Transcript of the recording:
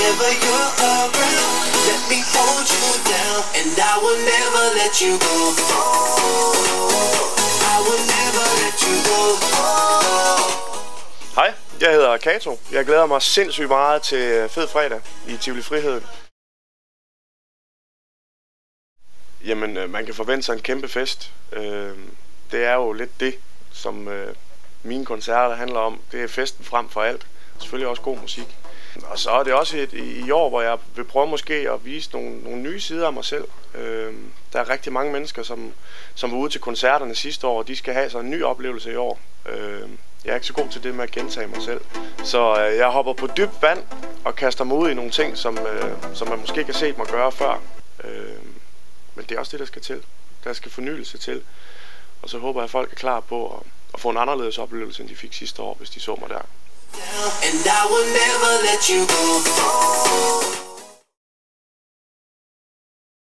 whenever you're around. Let me hold you down, and I will never let you go. I will never let you go. Hej, jeg hedder Kato. Jeg glæder mig sindssygt meget til Fed Fredag i Tivoli Friheden. Jamen, man kan forvente sig en kæmpe fest. Det er jo lidt det, som mine koncerter handler om. Det er festen frem for alt. Selvfølgelig også god musik. Og så er det også i år, hvor jeg vil prøve måske at vise nogle nye sider af mig selv. Der er rigtig mange mennesker, som var ude til koncerterne sidste år, og de skal have sig en ny oplevelse i år. Jeg er ikke så god til det med at gentage mig selv. Så jeg hopper på dybt vand og kaster mig ud i nogle ting, som man måske ikke har set mig gøre før. Men det er også det, der skal til. Der skal fornyelse til. Og så håber jeg, at folk er klar på at få en anderledes oplevelse, end de fik sidste år, hvis de så mig der. And I will never let you go.